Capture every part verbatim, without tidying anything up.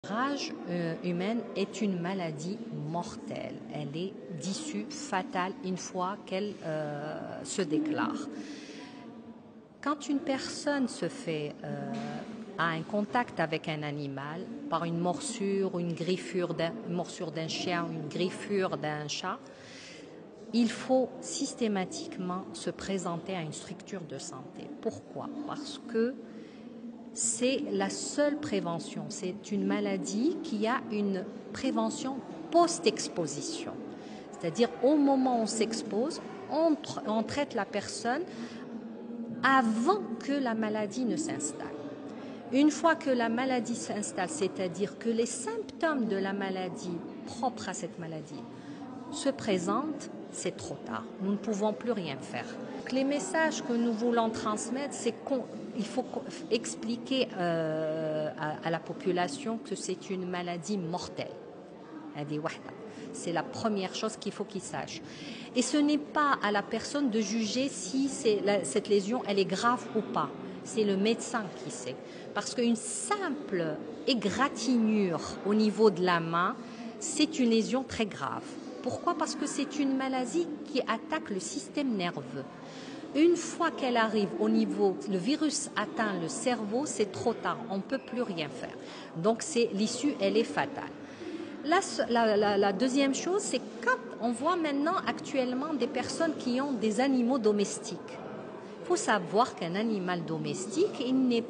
La rage euh, humaine est une maladie mortelle. Elle est d'issue fatale une fois qu'elle euh, se déclare. Quand une personne se fait euh, a un contact avec un animal par une morsure ou une griffure d'un, une morsure d'un chien ou une griffure d'un chat, il faut systématiquement se présenter à une structure de santé. Pourquoi? Parce que c'est la seule prévention. C'est une maladie qui a une prévention post-exposition. C'est-à-dire au moment où on s'expose, on, on traite la personne avant que la maladie ne s'installe. Une fois que la maladie s'installe, c'est-à-dire que les symptômes de la maladie propres à cette maladie se présentent, c'est trop tard. Nous ne pouvons plus rien faire. Donc, les messages que nous voulons transmettre, c'est qu'il faut expliquer euh, à, à la population que c'est une maladie mortelle. C'est la première chose qu'il faut qu'ils sachent. Et ce n'est pas à la personne de juger si la, cette lésion elle est grave ou pas. C'est le médecin qui sait. Parce qu'une simple égratignure au niveau de la main, c'est une lésion très grave. Pourquoi? Parce que c'est une maladie qui attaque le système nerveux. Une fois qu'elle arrive au niveau, le virus atteint le cerveau, c'est trop tard, on ne peut plus rien faire. Donc c'est, l'issue, elle est fatale. La, la, la, la deuxième chose, c'est quand on voit maintenant actuellement des personnes qui ont des animaux domestiques. Il faut savoir qu'un animal domestique, il n'est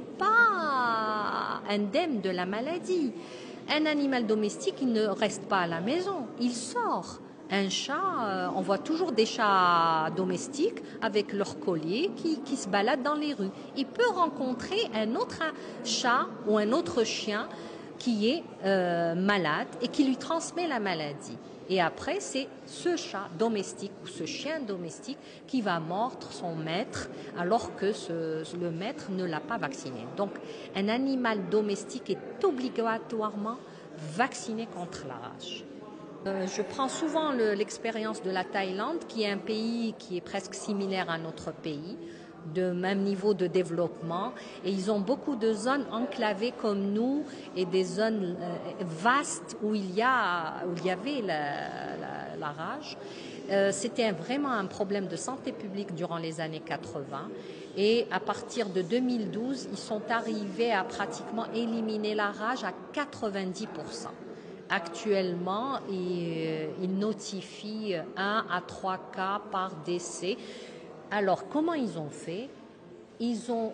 pas indemne de la maladie. Un animal domestique, il ne reste pas à la maison, il sort. Un chat, on voit toujours des chats domestiques avec leur collier qui, qui se baladent dans les rues. Il peut rencontrer un autre chat ou un autre chien qui est euh, malade et qui lui transmet la maladie. Et après, c'est ce chat domestique ou ce chien domestique qui va mordre son maître alors que ce, le maître ne l'a pas vacciné. Donc, un animal domestique est obligatoirement vacciné contre la rage. Euh, je prends souvent le, l'expérience de la Thaïlande, qui est un pays qui est presque similaire à notre pays, de même niveau de développement, et ils ont beaucoup de zones enclavées comme nous et des zones euh, vastes où il y a où il y avait la, la, la rage. Euh, c'était un, vraiment un problème de santé publique durant les années quatre-vingts, et à partir de deux mille douze, ils sont arrivés à pratiquement éliminer la rage à quatre-vingt-dix pour cent. Actuellement, ils, ils notifient un à trois cas par décès. Alors, comment ils ont fait? Ils ont,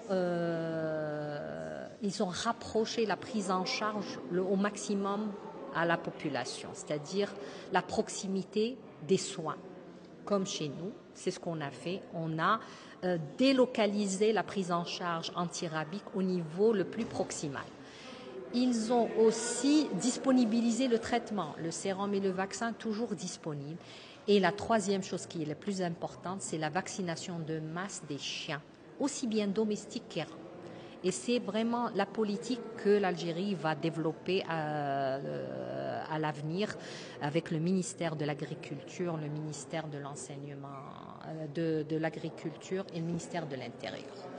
euh, ils ont rapproché la prise en charge le, au maximum à la population, c'est-à-dire la proximité des soins. Comme chez nous, c'est ce qu'on a fait. On a euh, délocalisé la prise en charge antirabique au niveau le plus proximal. Ils ont aussi disponibilisé le traitement, le sérum et le vaccin toujours disponibles. Et la troisième chose qui est la plus importante, c'est la vaccination de masse des chiens, aussi bien domestiques qu'errants. Et c'est vraiment la politique que l'Algérie va développer à, à l'avenir avec le ministère de l'Agriculture, le ministère de l'Enseignement, de, de l'Agriculture et le ministère de l'Intérieur.